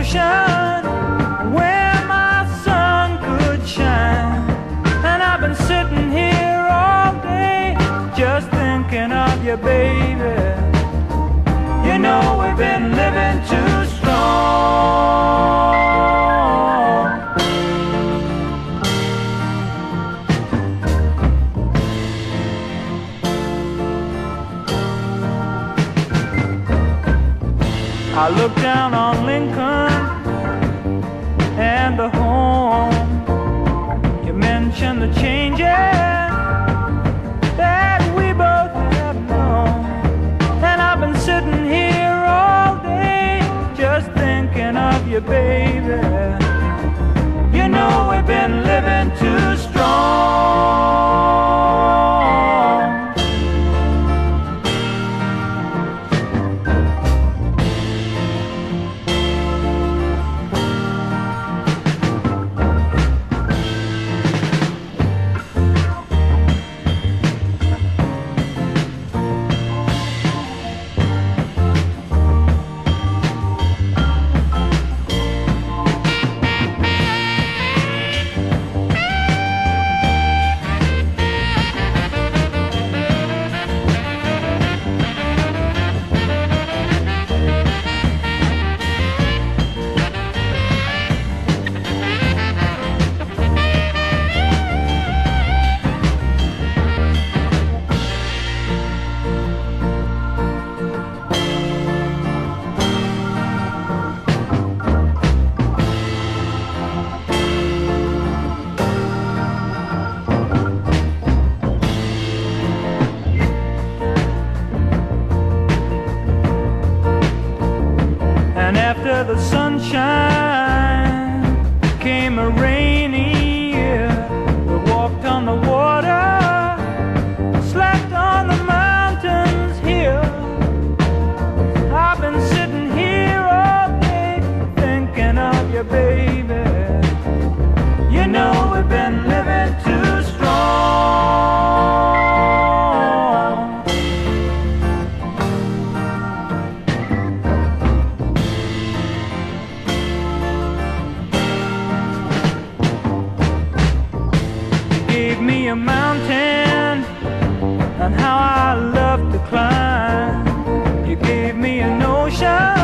ocean where my sun could shine. And I've been sitting here all day just thinking of you, baby. You know we've been living too strong. I look down on Lincoln and the home. You mentioned the changes that we both have known. And I've been sitting here all day just thinking of you, baby. You know we've been living too strong. And after the sunshine came a rainy year. We walked on the water, slept on the mountains here. I've been sitting here all day thinking of you, baby. You know we've been living too strong. Gave me a mountain and how I love to climb. You gave me an ocean